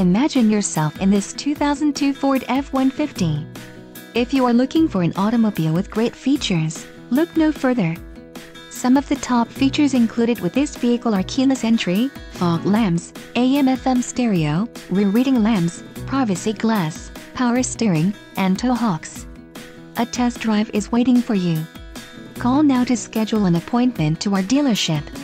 Imagine yourself in this 2002 Ford F-150. If you are looking for an automobile with great features, look no further. Some of the top features included with this vehicle are keyless entry, fog lamps, AM/FM stereo, rear reading lamps, privacy glass, power steering, and tow hooks. A test drive is waiting for you. Call now to schedule an appointment to our dealership.